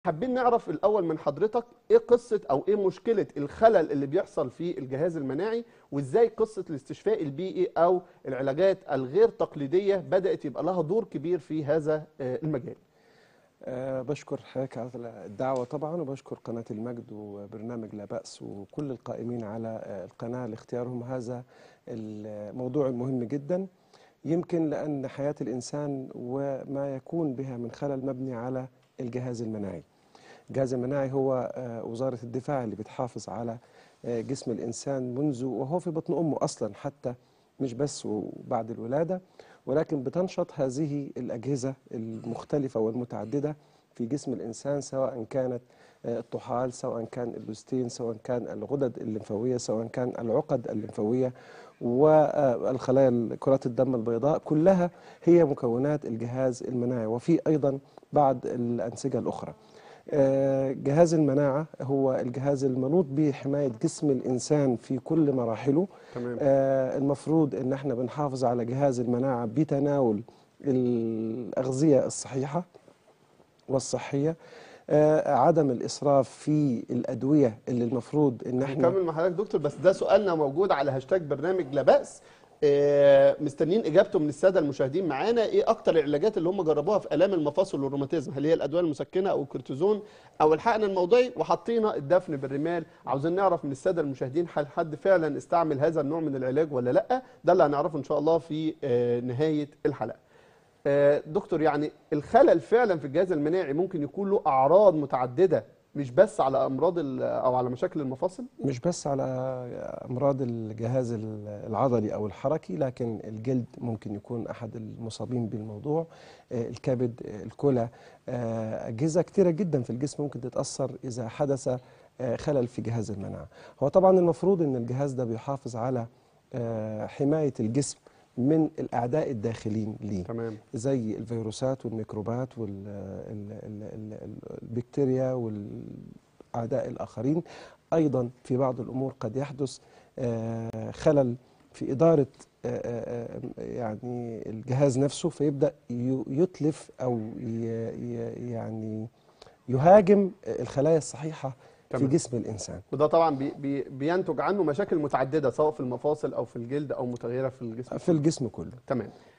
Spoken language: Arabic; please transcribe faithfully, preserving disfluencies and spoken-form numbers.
حابين نعرف الأول من حضرتك إيه قصة أو إيه مشكلة الخلل اللي بيحصل في الجهاز المناعي، وإزاي قصة الاستشفاء البيئي أو العلاجات الغير تقليدية بدأت يبقى لها دور كبير في هذا المجال. أه بشكر حضرتك على الدعوة طبعا، وبشكر قناة المجد وبرنامج لا بأس وكل القائمين على القناة لاختيارهم هذا الموضوع المهم جدا، يمكن لأن حياة الإنسان وما يكون بها من خلل مبني على الجهاز المناعي. الجهاز المناعي هو وزارة الدفاع اللي بتحافظ على جسم الإنسان منذ وهو في بطن أمه أصلا، حتى مش بس وبعد الولادة، ولكن بتنشط هذه الأجهزة المختلفة والمتعددة في جسم الإنسان، سواء كانت الطحال، سواء كان اللوستين، سواء كان الغدد الليمفاوية، سواء كان العقد الليمفاوية والخلايا كرات الدم البيضاء، كلها هي مكونات الجهاز المناعي، وفي أيضا بعض الأنسجة الأخرى. جهاز المناعة هو الجهاز المنوط بحماية جسم الإنسان في كل مراحله. تمام. آه المفروض إن احنا بنحافظ على جهاز المناعة بتناول الأغذية الصحيحة والصحية، آه عدم الإسراف في الأدوية اللي المفروض إن احنا نكمل مع حضرتك دكتور، بس ده سؤالنا موجود على هاشتاج برنامج لا بأس، مستنيين اجابته من الساده المشاهدين معانا. ايه اكتر العلاجات اللي هم جربوها في الام المفاصل والروماتيزم؟ هل هي الادويه المسكنه او الكورتيزون او الحقن الموضعي؟ وحطينا الدفن بالرمال. عاوزين نعرف من الساده المشاهدين هل حد فعلا استعمل هذا النوع من العلاج ولا لا؟ ده اللي هنعرفه ان شاء الله في نهايه الحلقه. دكتور، يعني الخلل فعلا في الجهاز المناعي ممكن يكون له اعراض متعدده، مش بس على امراض او على مشاكل المفاصل؟ مش بس على امراض الجهاز العضلي او الحركي، لكن الجلد ممكن يكون احد المصابين بالموضوع، الكبد، الكلى، اجهزه كثيره جدا في الجسم ممكن تتاثر اذا حدث خلل في جهاز المناعه. هو طبعا المفروض ان الجهاز ده بيحافظ على حمايه الجسم من الأعداء الداخلين ليه، تمام، زي الفيروسات والميكروبات والبكتيريا والأعداء الآخرين. أيضا في بعض الأمور قد يحدث خلل في إدارة يعني الجهاز نفسه، فيبدأ يتلف أو يعني يهاجم الخلايا الصحيحة في جسم الإنسان، وده طبعا بي بي بينتج عنه مشاكل متعددة، سواء في المفاصل أو في الجلد أو متغيرة في الجسم في الجسم كله. تمام.